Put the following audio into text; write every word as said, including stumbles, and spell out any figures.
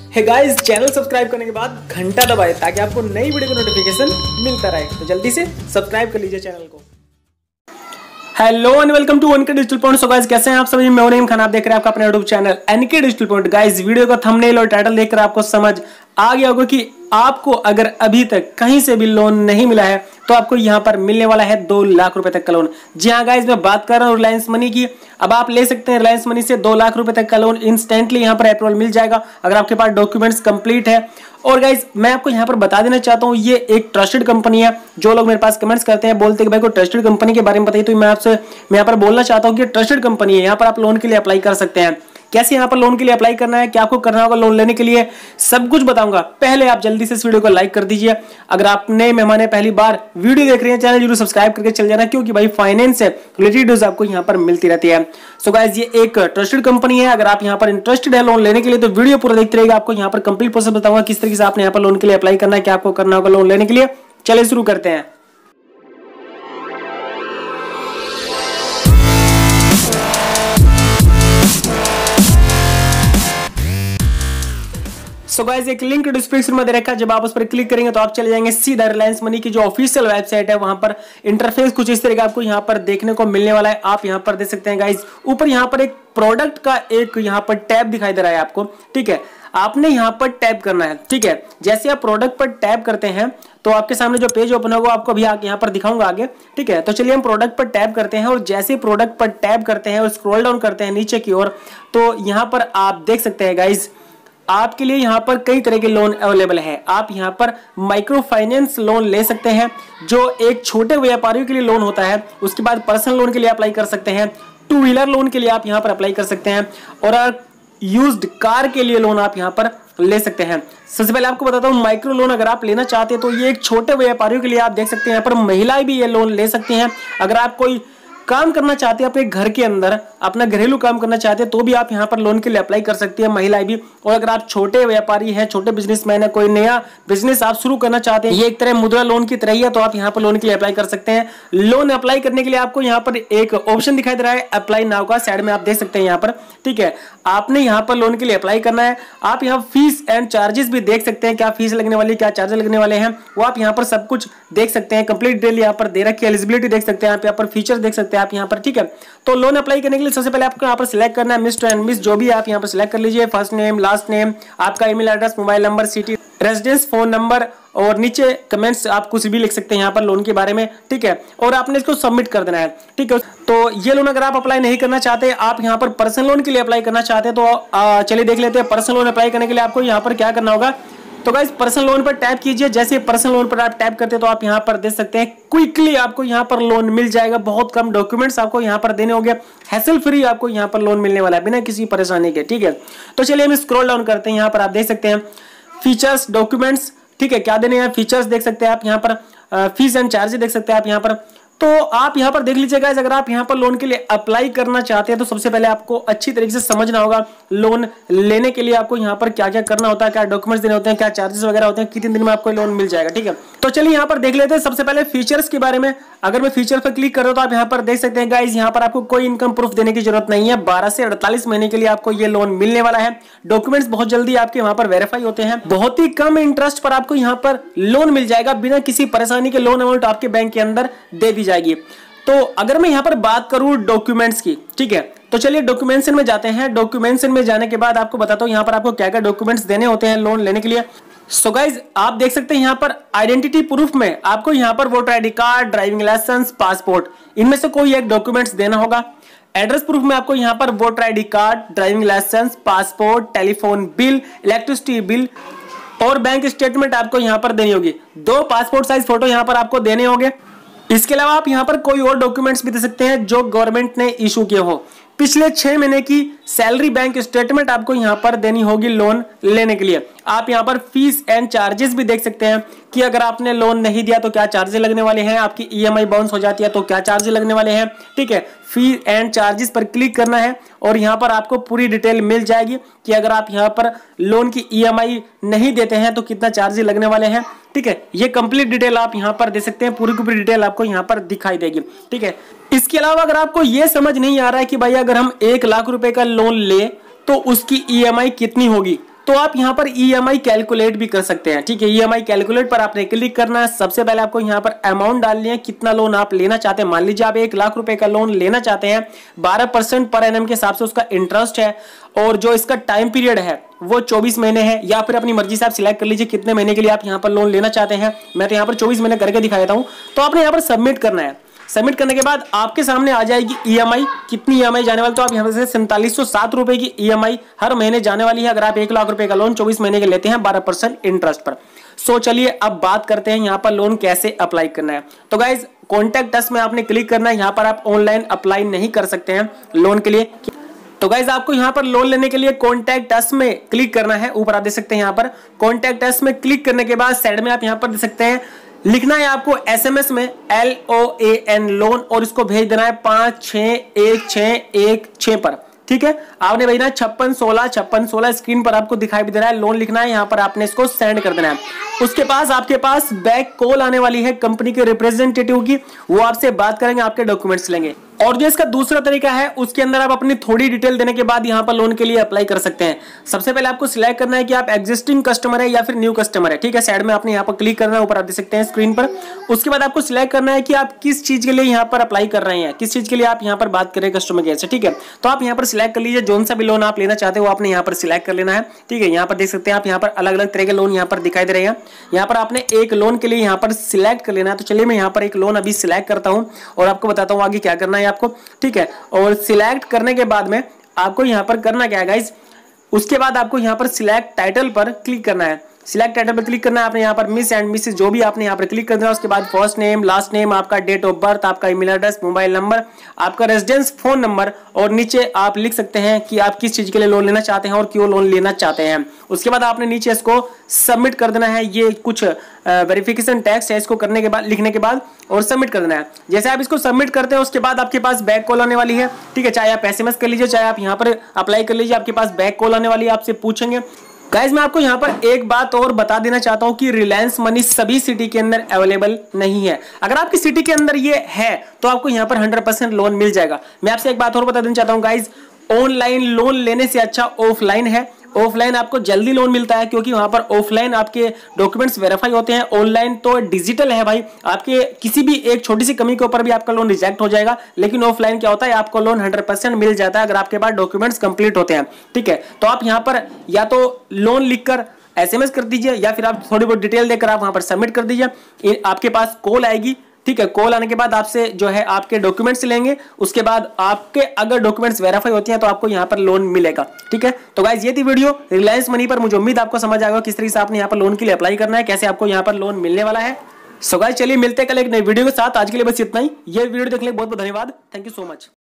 Hey guys, channel subscribe करने के बाद घंटा दबाएं ताकि आपको नई वीडियो का नोटिफिकेशन मिलता रहे। तो जल्दी से सब्सक्राइब कर लीजिए चैनल को। Hello and welcome to NK digital point. So guys, कैसे हैं आप सभी? मैं नईम खान, आप देख रहे हैं आपका अपना YouTube channel NK digital point. Guys, video का थंबनेल और टाइटल देखकर आपको समझ आ गया होगा कि आपको अगर अभी तक कहीं से भी लोन नहीं मिला है तो आपको यहाँ पर मिलने वाला है दो लाख रुपए तक का लोन। जी हाँ गाइस, मैं बात कर रहा हूँ रिलायंस मनी की। अब आप ले सकते हैं रिलायंस मनी से दो लाख रुपए तक का लोन इंस्टेंटली यहाँ पर अप्रूवल मिल जाएगा अगर आपके पास डॉक्यूमेंट्स कंप्लीट है। और गाइस, मैं आपको यहाँ पर बता देना चाहता हूँ, ये एक ट्रस्टेड कंपनी है। जो लोग मेरे पास कमेंट्स करते हैं, बोलते हैं कि भाई को ट्रस्टेड कंपनी के बारे में बताइए, तो मैं आपसे मैं यहाँ पर बोलना चाहता हूँ कि ट्रस्टेड कंपनी है। यहाँ पर आप लोन के लिए अप्लाई कर सकते हैं। कैसे यहाँ पर लोन के लिए अप्लाई करना है, क्या आपको करना होगा लोन लेने के लिए, सब कुछ बताऊंगा। पहले आप जल्दी से इस वीडियो को लाइक कर दीजिए। अगर आप नए मेहमान पहली बार वीडियो देख रहे हैं, चैनल जरूर सब्सक्राइब करके चल जाना, क्योंकि भाई फाइनेंस से रिलेटेड वीडियोस आपको यहाँ पर मिलती रहती है। सो गाइस, ये एक ट्रस्टेड कंपनी है। अगर आप यहाँ पर इंटरेस्टेड है लोन लेने के लिए तो वीडियो पूरा देखते रहिएगा। आपको यहाँ पर कंप्लीट प्रोसेस बताऊंगा किस तरीके से आपने यहाँ पर लोन के लिए अप्लाई करना है, क्या आपको करना होगा लोन लेने के लिए। चलिए शुरू करते हैं। सो गाइस, एक लिंक डिस्क्रिप्शन में दे रखा है। जब आप उस पर क्लिक करेंगे तो आप चले जाएंगे सीधा रिलायंस मनी की जो ऑफिशियल वेबसाइट है। वहां पर इंटरफेस कुछ इस तरह का आपको यहाँ पर देखने को मिलने वाला है। आप यहाँ पर देख सकते हैं गाइस, ऊपर यहाँ पर एक प्रोडक्ट का एक यहाँ पर टैब दिखाई दे रहा है आपको। ठीक है, आपने यहाँ पर टैप करना है। ठीक है, जैसे आप प्रोडक्ट पर टैप करते हैं तो आपके सामने जो पेज ओपन होगा आपको अभी यहाँ पर दिखाऊंगा आगे। ठीक है, तो चलिए हम प्रोडक्ट पर टैप करते हैं। और जैसे प्रोडक्ट पर टैप करते हैं और स्क्रॉल डाउन करते हैं नीचे की ओर, तो यहाँ पर आप देख सकते हैं गाइस, आपके लिए यहाँ पर कई तरह के लोन अवेलेबल है। आप यहाँ पर माइक्रो फाइनेंस लोन ले सकते हैं, जो एक छोटे व्यापारियों के लिए लोन होता है। उसके बाद पर्सनल लोन के लिए अप्लाई कर सकते हैं। टू व्हीलर लोन के लिए आप यहाँ पर अप्लाई कर सकते हैं। और यूज्ड कार के लिए लोन आप यहाँ पर ले सकते हैं। सबसे पहले आपको बताता हूँ, माइक्रो लोन अगर आप लेना चाहते हैं तो ये एक छोटे व्यापारियों के लिए आप देख सकते हैं। यहाँ पर महिलाएं भी ये लोन ले सकती हैं। अगर आप कोई काम करना चाहते हैं अपने घर के अंदर, अपना घरेलू काम करना चाहते हैं, तो भी आप यहाँ पर लोन के लिए अप्लाई कर सकती है महिलाएं भी। और अगर आप छोटे व्यापारी हैं, छोटे बिजनेसमैन है, कोई नया बिजनेस आप शुरू करना चाहते हैं, ये एक तरह मुद्रा लोन की तरह ही है, तो आप यहाँ पर लोन के लिए अप्लाई कर सकते हैं। लोन अप्लाई करने के लिए आपको यहाँ पर एक ऑप्शन दिखाई दे रहा है अप्लाई नाउ का, साइड में आप देख सकते हैं यहाँ पर। ठीक है, आपने यहाँ पर लोन के लिए अप्लाई करना है। आप यहाँ फीस एंड चार्जेस भी देख सकते हैं, क्या फीस लगने वाली, क्या चार्जेस लगने वाले हैं, वो आप यहाँ पर सब कुछ देख सकते हैं। कंप्लीट डिटेल यहाँ पर दे रखी है। एलिजिबिलिटी देख सकते हैं, यहाँ पर फीचर देख सकते हैं आप यहाँ पर। ठीक है, तो लोन अप्लाई करने के लिए सबसे पहले आपको यहाँ पर सिलेक्ट करना है मिस्टर एंड मिस, जो भी आप यहाँ पर सिलेक्ट कर लीजिए। फर्स्ट नेम, लास्ट नेम, आपका email address, mobile number, city, residence, phone number, और नीचे कमेंट्स आप कुछ भी लिख सकते हैं यहाँ पर लोन के बारे में। ठीक है, और आपने इसको सबमिट कर देना है। ठीक है, तो ये लोन अगर आप अप्लाई नहीं करना चाहते, आप यहाँ पर पर्सनल लोन के लिए अप्लाई करना चाहते हैं, तो चलिए देख लेते हैं। पर्सनल लोन अप्लाई करने के लिए आपको यहाँ पर क्या करना होगा। तो गाइस, पर्सनल लोन पर टैप कीजिए। जैसे पर्सनल लोन पर आप टैप करते हैं तो आप यहाँ पर देख सकते हैं क्विकली आपको यहाँ पर लोन मिल जाएगा। बहुत कम डॉक्यूमेंट्स आपको यहाँ पर देने होंगे। हैसल फ्री आपको यहाँ पर लोन मिलने वाला है, बिना किसी परेशानी के। ठीक है, तो चलिए हम स्क्रॉल डाउन करते हैं। यहाँ पर आप देख सकते हैं फीचर्स, डॉक्यूमेंट्स। ठीक है, क्या देने हैं फीचर्स देख सकते हैं आप यहाँ पर। फीस एंड चार्जेस देख सकते हैं आप यहाँ पर। तो आप यहाँ पर देख लीजिएगा, अगर आप यहाँ पर लोन के लिए अप्लाई करना चाहते हैं तो सबसे पहले आपको अच्छी तरीके से समझना होगा लोन लेने के लिए आपको यहाँ पर क्या क्या करना होता है, क्या डॉक्यूमेंट्स देने होते हैं, क्या चार्जेस वगैरह होते हैं, कितने दिन में आपको लोन मिल जाएगा। ठीक है, तो चलिए यहाँ पर देख लेते हैं सबसे पहले फीचर्स के बारे में। अगर मैं फीचर पर क्लिक कर रहा हूं तो आप यहाँ पर देख सकते हैं गाइस, यहाँ पर आपको कोई इनकम प्रूफ देने की जरूरत नहीं है। बारह से अड़तालीस महीने के लिए आपको ये लोन मिलने वाला है। डॉक्यूमेंट्स बहुत जल्दी आपके वहां पर वेरीफाई होते हैं। बहुत ही कम इंटरेस्ट पर आपको यहाँ पर लोन मिल जाएगा, बिना किसी परेशानी के लोन अमाउंट आपके बैंक के अंदर दे दी जाएगी। तो अगर मैं यहाँ पर बात करूं डॉक्यूमेंट्स की, ठीक है, तो चलिए डॉक्यूमेंटेशन में जाते हैं। डॉक्यूमेंटेशन में जाने के बाद आपको बताता हूं यहाँ पर आपको क्या क्या डॉक्यूमेंट्स देने होते हैं लोन लेने के लिए। सो गाइज, आप देख सकते हैं यहाँ पर आइडेंटिटी प्रूफ में आपको यहाँ पर voter ID card, driving licence, passport, इनमें से कोई एक डॉक्यूमेंट्स देना होगा। एड्रेस प्रूफ में आपको यहाँ पर voter ID card, driving licence, passport, telephone bill, electricity bill और बैंक स्टेटमेंट आपको यहाँ पर देनी होगी। दो पासपोर्ट साइज फोटो यहाँ पर आपको देने होंगे। इसके अलावा आप यहाँ पर कोई और डॉक्यूमेंट्स भी दे सकते हैं जो गवर्नमेंट ने इशू किए हो। पिछले छह महीने की सैलरी बैंक स्टेटमेंट आपको यहाँ पर देनी होगी लोन लेने के लिए। आप यहाँ पर फीस एंड चार्जेस भी देख सकते हैं कि अगर आपने लोन नहीं दिया तो क्या चार्जेस लगने वाले हैं, आपकी ईएमआई बाउंस हो जाती है तो क्या चार्जेस लगने वाले हैं। ठीक है, फी एंड चार्जेस पर क्लिक करना है और यहाँ पर आपको पूरी डिटेल मिल जाएगी कि अगर आप यहाँ पर लोन की ईएमआई नहीं देते हैं तो कितना चार्जेस लगने वाले हैं। ठीक है, ये कंप्लीट डिटेल आप यहाँ पर दे सकते हैं, पूरी की पूरी डिटेल आपको यहाँ पर दिखाई देगी। ठीक है, इसके अलावा अगर आपको ये समझ नहीं आ रहा है कि भाई अगर हम एक लाख रुपए का लोन ले तो उसकी ईएमआई कितनी होगी, तो आप यहाँ पर ई एम आई कैलकुलेट भी कर सकते हैं। ठीक है, ई एम आई कैलकुलेट पर आपने क्लिक करना है। सबसे पहले आपको यहाँ पर अमाउंट डालनी है, कितना लोन आप लेना चाहते हैं। मान लीजिए आप एक लाख रुपए का लोन लेना चाहते हैं, बारह परसेंट पर एनम के हिसाब से उसका इंटरेस्ट है, और जो इसका टाइम पीरियड है वो चौबीस महीने है, या फिर अपनी मर्जी से आप सिलेक्ट कर लीजिए कितने महीने के लिए आप यहाँ पर लोन लेना चाहते हैं। मैं तो यहाँ पर चौबीस महीने करके दिखा देता हूँ। तो आपने यहाँ पर सबमिट करना है। सबमिट करने के बाद आपके सामने आ जाएगी ई एम आई, कितनी ई एम आई जाने वाली। तो आप यहाँ से सैंतालीस सौ सात रुपए की ई एम आई हर महीने जाने वाली है, अगर आप एक लाख रुपए का लोन चौबीस महीने के लेते हैं बारह परसेंट इंटरेस्ट पर। सो चलिए अब बात करते हैं यहाँ पर लोन कैसे अप्लाई करना है। तो गाइज कॉन्टैक्ट अस में आपने क्लिक करना है। यहाँ पर आप ऑनलाइन अप्लाई नहीं कर सकते हैं लोन के लिए। तो गाइज आपको यहाँ पर लोन लेने के लिए कॉन्टैक्ट अस में क्लिक करना है। ऊपर आप देख सकते हैं यहाँ पर कॉन्टैक्ट अस में क्लिक करने के बाद साइड में आप यहाँ पर देख सकते हैं लिखना है आपको एसएमएस में L O A N loan, और इसको भेज देना है पांच छह एक छह एक छह पर। ठीक है, आपने भेजना है छप्पन सोलह छप्पन सोलह, स्क्रीन पर आपको दिखाई भी दे रहा है। लोन लिखना है, यहाँ पर आपने इसको सेंड कर देना है। उसके पास आपके पास बैक कॉल आने वाली है कंपनी के रिप्रेजेंटेटिव की, वो आपसे बात करेंगे, आपके डॉक्यूमेंट्स लेंगे। और जो इसका दूसरा तरीका है उसके अंदर आप अपनी थोड़ी डिटेल देने के बाद यहाँ पर लोन के लिए अप्लाई कर सकते हैं। सबसे पहले आपको सिलेक्ट करना है कि आप एग्जिस्टिंग कस्टमर है या फिर न्यू कस्टमर है। ठीक है, साइड में आपने यहाँ पर क्लिक करना है, ऊपर आप देख सकते हैं स्क्रीन पर। उसके बाद आपको सिलेक्ट करना है कि आप किस चीज के लिए यहाँ पर अप्लाई कर रहे हैं, किस चीज के लिए आप यहाँ पर बात कर रहे हैं कस्टमर केयर से। ठीक है, तो आप यहाँ पर सिलेक्ट कर लीजिए जो सा भी लोन आप लेना चाहते हो, आपने यहाँ पर सिलेक्ट कर लेना है। ठीक है, यहाँ पर देख सकते हैं आप यहाँ पर अलग अलग तरह के लोन यहाँ पर दिखाई दे रहे हैं। यहाँ पर आपने एक लोन के लिए यहाँ पर सिलेक्ट कर लेना है। तो चलिए मैं यहाँ पर एक लोन अभी सिलेक्ट करता हूँ और आपको बताता हूँ आगे क्या करना है आपको। ठीक है, और सिलेक्ट करने के बाद में आपको यहां पर करना क्या है गाइस, उसके बाद आपको यहां पर सिलेक्ट टाइटल पर क्लिक करना है। सिलेक्ट टाइटल पर क्लिक करना है आपने, यहाँ पर मिस एंड मिसेस जो भी आपने यहाँ पर क्लिक कर देना। उसके बाद फर्स्ट नेम, लास्ट नेम, आपका डेट ऑफ बर्थ, आपका ईमेल एड्रेस, मोबाइल नंबर, आपका रेजिडेंस फोन नंबर, और नीचे आप लिख सकते हैं कि आप किस चीज के लिए लोन लेना चाहते हैं और क्यों लोन लेना चाहते हैं। उसके बाद आपने नीचे इसको सबमिट कर देना है। ये कुछ वेरिफिकेशन टैक्स है, इसको करने के बाद लिखने के बाद और सबमिट कर देना है। जैसे आप इसको सबमिट करते हैं उसके बाद आपके पास बैक कॉल आने वाली है। ठीक है, चाहे आप एसएमएस कर लीजिए, चाहे आप यहाँ पर अप्लाई कर लीजिए, आपके पास बैक कॉल आने वाली है, आपसे पूछेंगे। गाइज मैं आपको यहाँ पर एक बात और बता देना चाहता हूँ कि रिलायंस मनी सभी सिटी के अंदर अवेलेबल नहीं है। अगर आपकी सिटी के अंदर ये है तो आपको यहाँ पर हंड्रेड परसेंट लोन मिल जाएगा। मैं आपसे एक बात और बता देना चाहता हूँ गाइज, ऑनलाइन लोन लेने से अच्छा ऑफलाइन है। ऑफलाइन आपको जल्दी लोन मिलता है क्योंकि वहां पर ऑफलाइन आपके डॉक्यूमेंट्स वेरीफाई होते हैं। ऑनलाइन तो डिजिटल है भाई, आपके किसी भी एक छोटी सी कमी के ऊपर भी आपका लोन रिजेक्ट हो जाएगा। लेकिन ऑफलाइन क्या होता है, आपको लोन हंड्रेड परसेंट मिल जाता है अगर आपके पास डॉक्यूमेंट्स कंप्लीट होते हैं। ठीक है, तो आप यहाँ पर या तो लोन लिखकर एसएमएस कर दीजिए या फिर आप थोड़ी बहुत डिटेल देकर आप वहां पर सबमिट कर दीजिए। आपके पास कॉल आएगी। ठीक है, कॉल आने के बाद आपसे जो है आपके डॉक्यूमेंट्स लेंगे। उसके बाद आपके अगर डॉक्यूमेंट्स वेरीफाई होती हैं तो आपको यहाँ पर लोन मिलेगा। ठीक है, तो गाइस ये थी वीडियो रिलायंस मनी पर। मुझे उम्मीद आपको समझ आएगा किस तरीके से आपने यहाँ पर लोन के लिए अप्लाई करना है, कैसे आपको यहाँ पर लोन मिलने वाला है। सो गाइस चलिए मिलते हैं कल एक नई वीडियो के साथ। आज के लिए बस इतना ही। ये वीडियो देखने के लिए बहुत बहुत धन्यवाद। Thank you so much.